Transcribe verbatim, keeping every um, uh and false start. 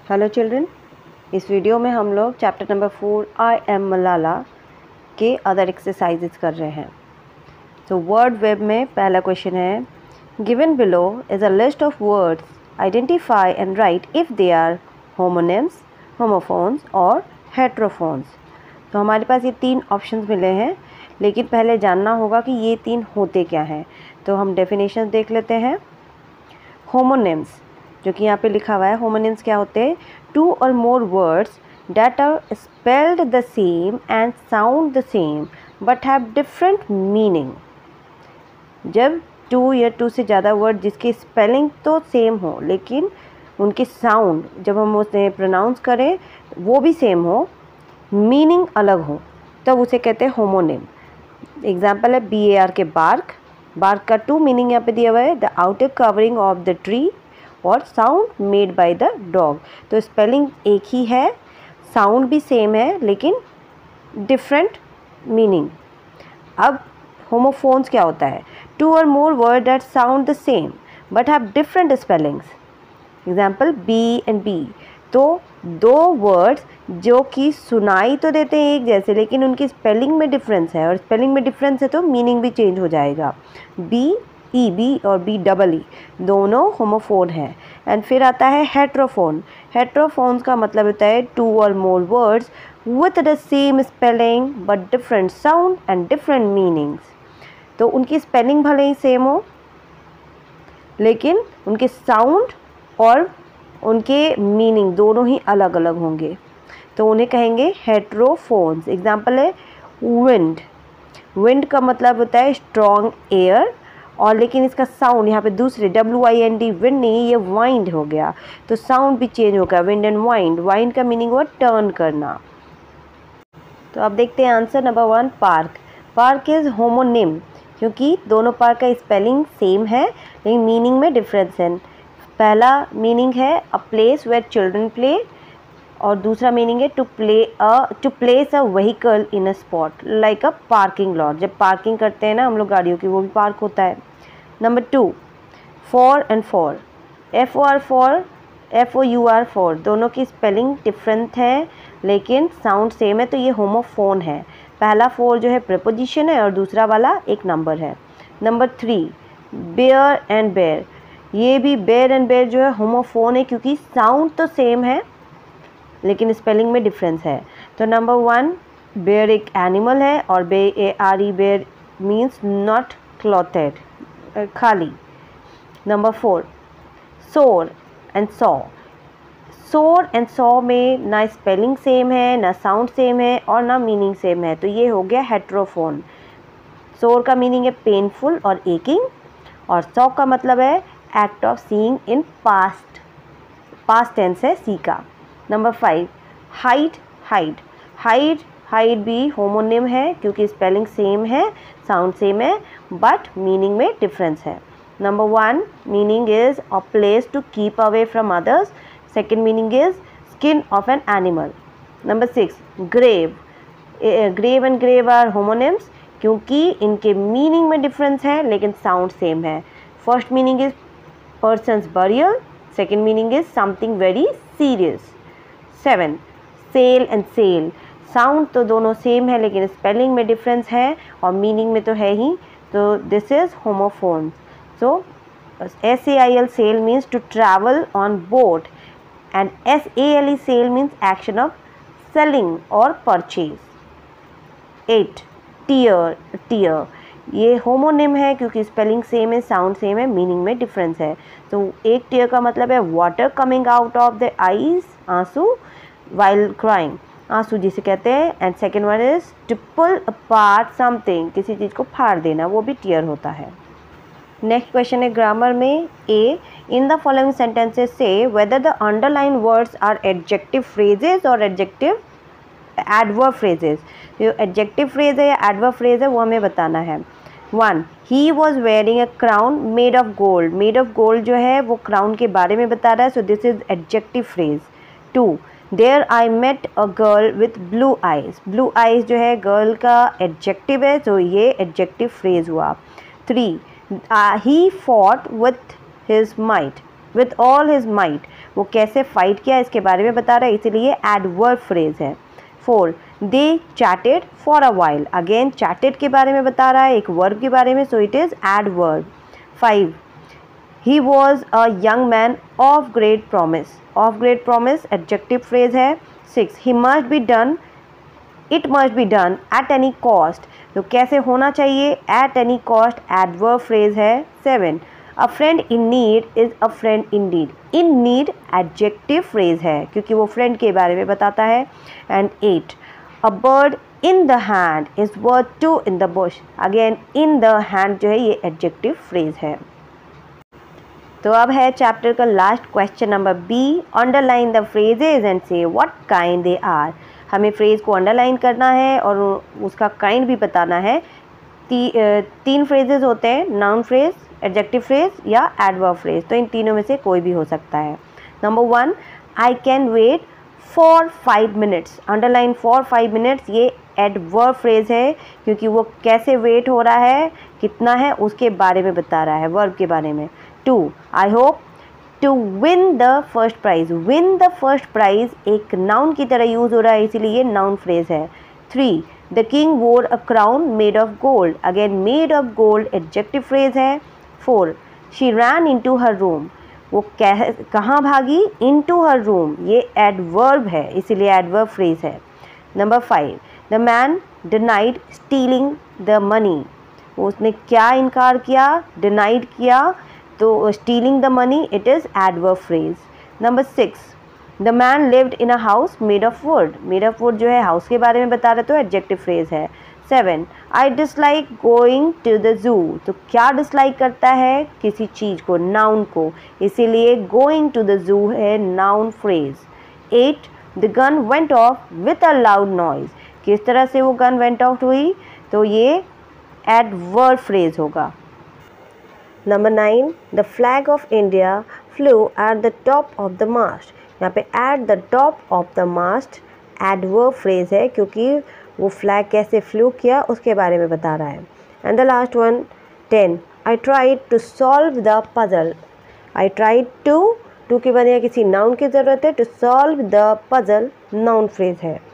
Hello children, इस video में हम लोग chapter number four I am Malala के अदर एक्सरसाइजेज कर रहे हैं। तो वर्ड वेब में पहला क्वेश्चन है, given below is a list of words, identify and write if they are homonyms, homophones और हेट्रोफोन्स। तो हमारे पास ये तीन ऑप्शंस मिले हैं, लेकिन पहले जानना होगा कि ये तीन होते क्या हैं। तो हम डेफिनेशन देख लेते हैं। होमोनिम्स, जो कि यहाँ पे लिखा हुआ है, होमोनिम्स क्या होते हैं? टू और more words that are spelled the same and sound the same but have different meaning। जब टू या टू से ज़्यादा वर्ड जिसकी स्पेलिंग तो सेम हो लेकिन उनके साउंड जब हम उसे प्रोनाउंस करें वो भी सेम हो, मीनिंग अलग हो, तब तो उसे कहते हैं होमोनिम। एग्जाम्पल है B A R K bark. Bark का टू मीनिंग यहाँ पे दिया हुआ है, the outer covering of the tree और sound made by the dog. तो स्पेलिंग एक ही है, साउंड भी सेम है, लेकिन डिफरेंट मीनिंग। अब होमोफोन्स क्या होता है? टू और more word that sound the same but have different spellings. Example be and bee. तो दो वर्ड्स जो कि सुनाई तो देते हैं एक जैसे, लेकिन उनकी स्पेलिंग में डिफरेंस है, और स्पेलिंग में डिफरेंस है तो मीनिंग भी चेंज हो जाएगा। बी ई बी और बी डबल ई दोनों होमोफोन है। एंड फिर आता है हेट्रोफोन। हेट्रोफोन्स का मतलब होता है टू और more words with the same spelling but different sound and different meanings. तो उनकी स्पेलिंग भले ही सेम हो लेकिन उनके साउंड और उनके मीनिंग दोनों ही अलग अलग होंगे, तो उन्हें कहेंगे हेट्रोफोन्स। एग्जाम्पल है विंड। विंड का मतलब होता है स्ट्रॉन्ग एयर, और लेकिन इसका साउंड यहाँ पे दूसरे W I N D wind नहीं, ये वाइंड हो गया, तो साउंड भी चेंज हो गया, विंड एंड वाइंड। वाइंड का मीनिंग हुआ टर्न करना। तो अब देखते हैं answer number one, park. Park is homonym क्योंकि दोनों पार्क का स्पेलिंग सेम है लेकिन मीनिंग में डिफरेंस है। पहला मीनिंग है a place where children play, और दूसरा मीनिंग है to play a to place a vehicle in a spot like a parking lot. जब पार्किंग करते हैं ना हम लोग गाड़ियों की, वो भी पार्क होता है। Number two, four and for. F O R for, F O U R four, दोनों की स्पेलिंग डिफरेंट है लेकिन साउंड सेम है, तो ये होमोफोन है। पहला फोर जो है प्रीपोजिशन है और दूसरा वाला एक नंबर है। Number three, bear and bare. ये भी बेयर एंड बेयर जो है होमोफोन है क्योंकि साउंड तो सेम है लेकिन स्पेलिंग में डिफरेंस है। तो नंबर वन, बेयर एक एनिमल है और B A R E bare means not clothed, खाली। Number four, soar and saw. Soar and saw में ना स्पेलिंग सेम है, ना साउंड सेम है और ना मीनिंग सेम है, तो ये हो गया हेट्रोफोन। सोर का मीनिंग है पेनफुल और एकिंग, और सॉ का मतलब है act of seeing in past, past tense है सी का। Number five, hide hide. Hide hide भी होमोनिम है क्योंकि स्पेलिंग सेम है, साउंड सेम है, बट मीनिंग में डिफरेंस है। Number one meaning is a place to keep away from others. Second meaning is skin of an animal. Number six, grave. Grave and grave are homonyms क्योंकि इनके meaning में difference है लेकिन sound same है। First meaning is person's burial, second meaning is something very serious। Seven, sail and sale. Sound तो दोनों same है लेकिन स्पेलिंग में डिफरेंस है और मीनिंग में तो है ही, तो this is homophone. So S A I L sail means to travel on boat, and S A L E sale means action of selling और परचेज। Eight, tear. टीयर ये होमोनिम है क्योंकि स्पेलिंग सेम है, sound same है, meaning में difference है। तो एक टीयर का मतलब है water coming out of the eyes, आंसू, वाइल क्राइंग, आंसू जिसे कहते हैं। And second one is to pull apart something, किसी चीज़ को फाड़ देना, वो भी टीयर होता है। नेक्स्ट क्वेश्चन है ग्रामर में। A, in the following sentences से whether the underline words are adjective phrases और एडजेक्टिव एडवर्ब फ्रेजेस। जो एडजेक्टिव फ्रेज है या एडवर्ब फ्रेज है वो हमें बताना है। One, he was wearing a crown made of gold. Made of gold जो है वो क्राउन के बारे में बता रहा है, so this is adjective phrase. Two, there I met a girl with blue eyes. Blue eyes जो है गर्ल का एडजेक्टिव है, तो ये एडजेक्टिव फ्रेज हुआ। Three, he fought with his might, with all his might. वो कैसे फाइट किया इसके बारे में बता रहा है, इसीलिए एडवर्ब फ्रेज है। Four, they chatted for a while, again chatted के बारे में बता रहा है, एक वर्ब के बारे में, so it is adverb. Five, he was a young man of great promise, of great promise adjective phrase है। Six, he must be done, it must be done at any cost, तो कैसे होना चाहिए, at any cost adverb phrase है। Seven, a friend in need is a friend in need, in need adjective phrase है क्योंकि वो friend के बारे में बताता है। And eight, a bird in the hand is worth two in the bush, again in the hand जो है ये एडजेक्टिव फ्रेज है। तो अब है चैप्टर का last question number B, underline the phrases and say what kind they are. हमें phrase को अंडरलाइन करना है और उसका काइंड भी बताना है। ती, तीन फ्रेजेस होते हैं, नाउन फ्रेज, एडजेक्टिव फ्रेज या एडवर्ब फ्रेज, तो इन तीनों में से कोई भी हो सकता है। Number one, I can wait for five minutes, underline for five minutes, ये एडवर्ब फ्रेज है क्योंकि वो कैसे वेट हो रहा है, कितना है, उसके बारे में बता रहा है, वर्ब के बारे में। Two, I hope to win the first prize, win the first prize एक नाउन की तरह यूज़ हो रहा है इसीलिए ये नाउन फ्रेज है। Three, the king wore a crown made of gold, again made of gold adjective phrase है। Four, she ran into her room, वो कह कहाँ भागी, इन टू हर रूम, ये एडवर्ब है इसीलिए एडवर्ब फ्रेज है। Number five, the man denied stealing the money, उसने क्या इनकार किया, डिनाइड किया, तो stealing the money it is adverb phrase. Number six, the man lived in a house made of wood, made of wood जो है house के बारे में बता रहे तो एडजेक्टिव फ्रेज है। Seven, I dislike going to the zoo, तो क्या डिसलाइक करता है, किसी चीज़ को, नाउन को, इसीलिए गोइंग टू द जू है noun phrase. Eight, the gun went off with a loud noise, किस तरह से वो गन वेंट ऑफ हुई, तो ये एडवर्ब फ्रेज होगा। Number nine, the flag of India flew at the top of the mast, यहाँ पे at the top of the mast adverb phrase है क्योंकि वो फ्लैग कैसे फ्लू किया उसके बारे में बता रहा है। And the last one, ten, I tried to solve the puzzle, I tried to, to की बजाय किसी नाउन की ज़रूरत है, to solve the puzzle noun phrase है।